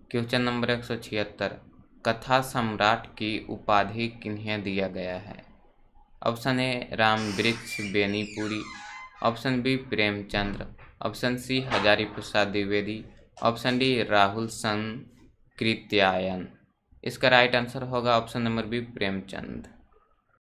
Question number 176, कथा सम्राट की उपाधि किन्हें दिया गया है? Option A Ramvriksha Benipuri, option B Premchandra, option C Hazari Prasad Dwivedi, option D Rahul Sankrityayan. इसका राइट आंसर होगा ऑप्शन नंबर बी प्रेमचंद।